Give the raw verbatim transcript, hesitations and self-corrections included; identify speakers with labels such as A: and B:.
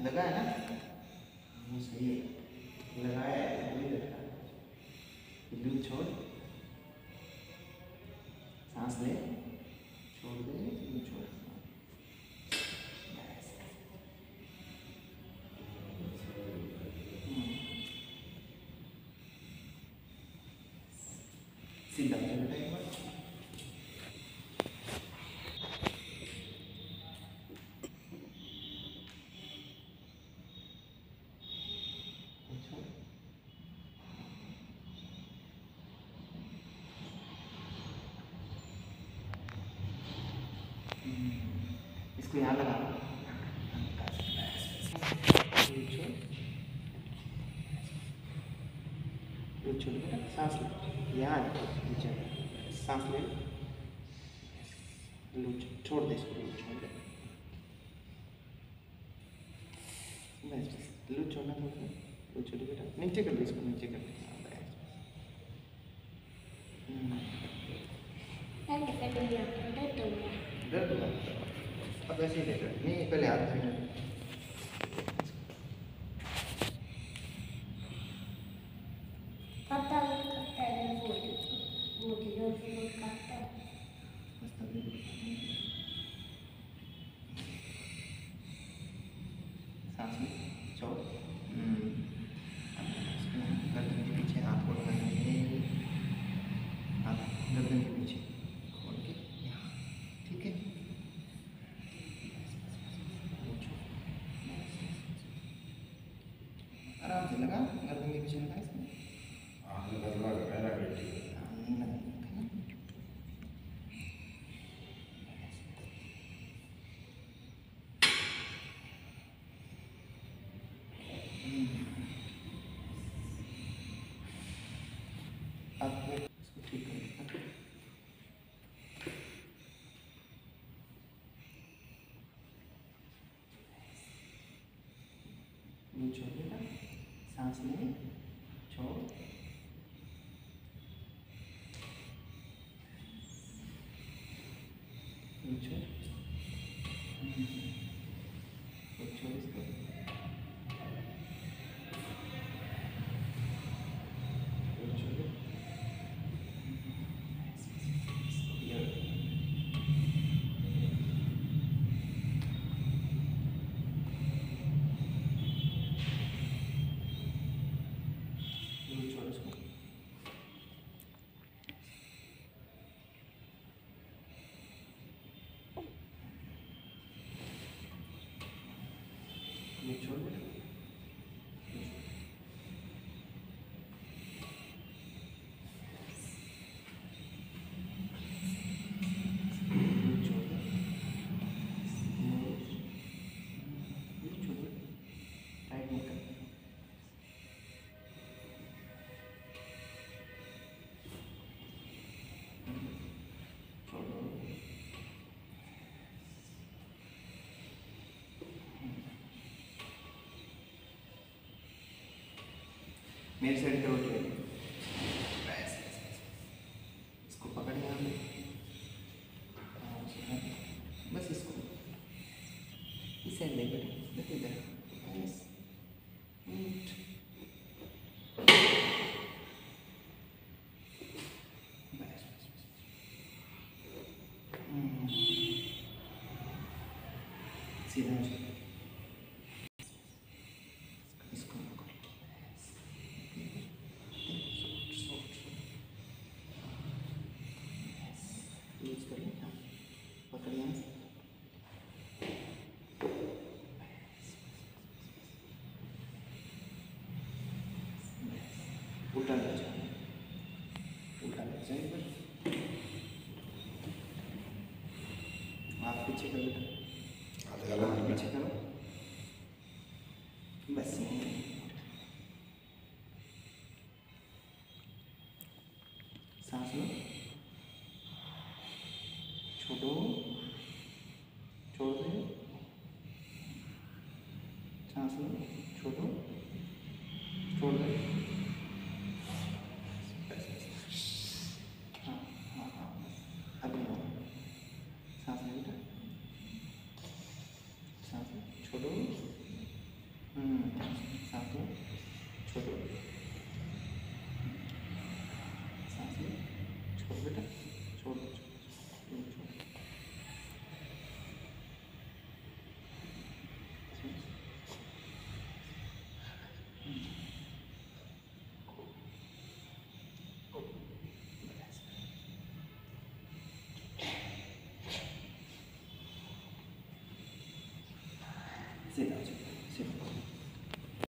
A: लगा है ना? वो सही है, लगाया है वही लगा। बिल्कुल छोड़, सांस ले, छोड़ दे, बिल्कुल छोड़। सीधा बेटा एक बार, इसको यहाँ लगा, छोड़ बेटा, सांस ले, यहाँ नीचे सांस ले, लो छोड़ दे इसको, छोड़ दे बस बस, लो छोड़ना थोड़ा, लो छोड़ बेटा, नीचे कर लो इसको, नीचे कर लो। दर्द हुआ अब ऐसे ही देगा नहीं, पहले हाथ धोना। सांस में छोड़, गर्दन के पीछे हाथ को लगाएंगे, हाथ गर्दन के पीछे खोल के यहाँ, ठीक है? आराम से लगा, गर्दन के पीछे लगा इसमें। आपको इसको ठीक करना छोड़ बेटा, सांस ले, छोड़, छोड़, छोड़ इसको, छोड़ बेटा, टाइट मत कर, मेरे साइड पे उठ गए, इसको पकड़ यहाँ पे, बस इसको इस साइड ले बेटा, देखो इधर, बस बस सीधा इसको यूज कर लें, पकड़ यहाँ से, उल्टा ले जाओ, उल्टा ले जाए, आप पीछे कर बेटा, पीछे करो, बस सांस लो, छोड़ो, छोड़ दे, सांस लो, छोड़ो, छोड़ दे, हाँ हाँ हाँ, अभी सांस ले बेटा, सांस छोड़ो, छोड़ दो।